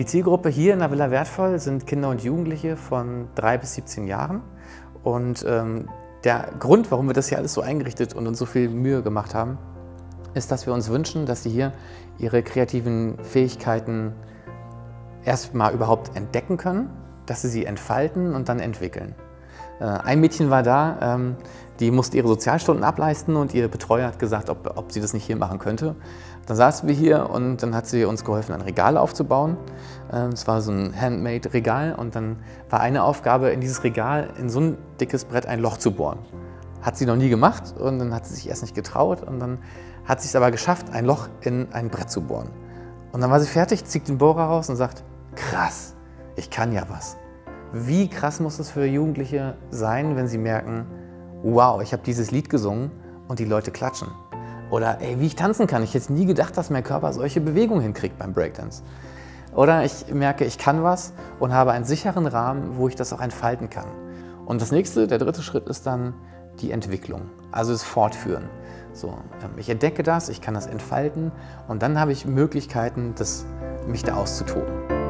Die Zielgruppe hier in der Villa Wertvoll sind Kinder und Jugendliche von 3 bis 17 Jahren. Und der Grund, warum wir das hier alles so eingerichtet und uns so viel Mühe gemacht haben, ist, dass wir uns wünschen, dass sie hier ihre kreativen Fähigkeiten erstmal überhaupt entdecken können, dass sie entfalten und dann entwickeln. Ein Mädchen war da, die musste ihre Sozialstunden ableisten und ihr Betreuer hat gesagt, ob sie das nicht hier machen könnte. Dann saßen wir hier und dann hat sie uns geholfen, ein Regal aufzubauen. Es war so ein Handmade-Regal und dann war eine Aufgabe, in dieses Regal, in so ein dickes Brett ein Loch zu bohren. Hat sie noch nie gemacht und dann hat sie sich erst nicht getraut und dann hat sie es aber geschafft, ein Loch in ein Brett zu bohren. Und dann war sie fertig, zieht den Bohrer raus und sagt, krass, ich kann ja was. Wie krass muss es für Jugendliche sein, wenn sie merken, wow, ich habe dieses Lied gesungen und die Leute klatschen. Oder ey, wie ich tanzen kann. Ich hätte nie gedacht, dass mein Körper solche Bewegungen hinkriegt beim Breakdance. Oder ich merke, ich kann was und habe einen sicheren Rahmen, wo ich das auch entfalten kann. Und das nächste, der dritte Schritt ist dann die Entwicklung, also das Fortführen. So, ich entdecke das, ich kann das entfalten und dann habe ich Möglichkeiten, mich da auszutoben.